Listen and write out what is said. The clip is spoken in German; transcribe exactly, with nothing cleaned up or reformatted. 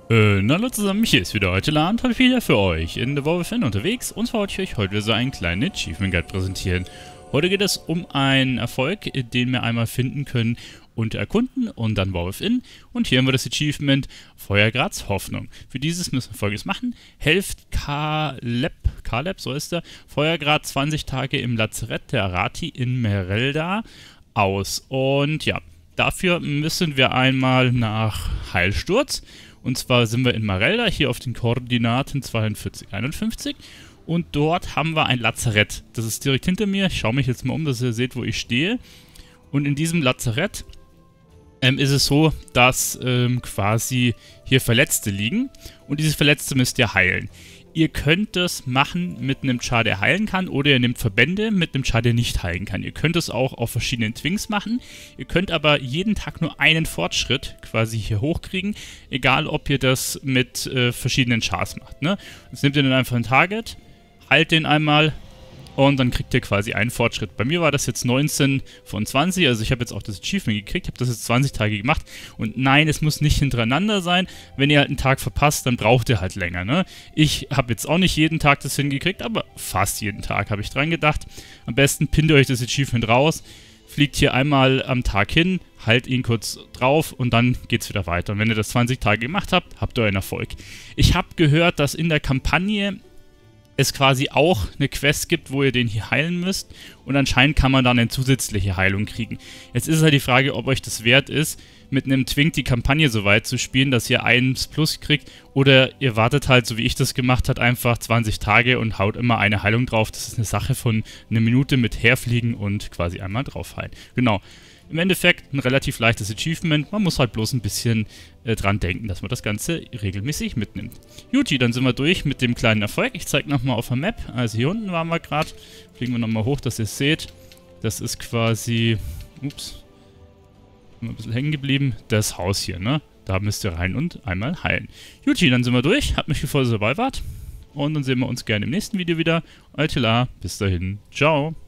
Äh, na hallo zusammen, hier ist wieder heute und habe ich wieder für euch in The Wolfenstein unterwegs und zwar wollte ich euch heute so einen kleinen Achievement Guide präsentieren. Heute geht es um einen Erfolg, den wir einmal finden können und erkunden und dann Wolfenstein. Und hier haben wir das Achievement Feuergrads Hoffnung. Für dieses müssen wir Folgendes machen. Helft Caleb, Caleb, so ist er, Feuergrad zwanzig Tage im Lazarett der Arati in Merelda aus. Und ja, dafür müssen wir einmal nach Heilsturz. Und zwar sind wir in Merelda, hier auf den Koordinaten zweiundvierzig, einundfünfzig. Und dort haben wir ein Lazarett. Das ist direkt hinter mir. Ich schaue mich jetzt mal um, dass ihr seht, wo ich stehe. Und in diesem Lazarett ähm, ist es so, dass ähm, quasi hier Verletzte liegen. Und diese Verletzte müsst ihr heilen. Ihr könnt das machen mit einem Char, der heilen kann, oder ihr nehmt Verbände mit einem Char, der nicht heilen kann. Ihr könnt es auch auf verschiedenen Twinks machen. Ihr könnt aber jeden Tag nur einen Fortschritt quasi hier hochkriegen, egal ob ihr das mit äh, verschiedenen Chars macht. Ne? Jetzt nehmt ihr dann einfach ein Target, heilt den einmal und dann kriegt ihr quasi einen Fortschritt. Bei mir war das jetzt neunzehn von zwanzig, also ich habe jetzt auch das Achievement gekriegt, habe das jetzt zwanzig Tage gemacht. Und nein, es muss nicht hintereinander sein. Wenn ihr halt einen Tag verpasst, dann braucht ihr halt länger. Ne? Ich habe jetzt auch nicht jeden Tag das hingekriegt, aber fast jeden Tag habe ich dran gedacht. Am besten pinnt ihr euch das Achievement raus, fliegt hier einmal am Tag hin, halt ihn kurz drauf und dann geht's wieder weiter. Und wenn ihr das zwanzig Tage gemacht habt, habt ihr einen Erfolg. Ich habe gehört, dass in der Kampagne es quasi auch eine Quest gibt, wo ihr den hier heilen müsst und anscheinend kann man dann eine zusätzliche Heilung kriegen. Jetzt ist halt die Frage, ob euch das wert ist, mit einem Twink die Kampagne so weit zu spielen, dass ihr eins plus kriegt oder ihr wartet halt, so wie ich das gemacht habe, einfach zwanzig Tage und haut immer eine Heilung drauf. Das ist eine Sache von einer Minute mit herfliegen und quasi einmal drauf heilen. Genau. Im Endeffekt ein relativ leichtes Achievement, man muss halt bloß ein bisschen äh, dran denken, dass man das Ganze regelmäßig mitnimmt. Juti, dann sind wir durch mit dem kleinen Erfolg. Ich zeige nochmal auf der Map, also hier unten waren wir gerade, fliegen wir nochmal hoch, dass ihr es seht. Das ist quasi, ups, sind wir ein bisschen hängen geblieben, das Haus hier, ne? Da müsst ihr rein und einmal heilen. Juti, dann sind wir durch, hat mich gefreut, dass ihr dabei wart und dann sehen wir uns gerne im nächsten Video wieder. Altela, bis dahin, ciao.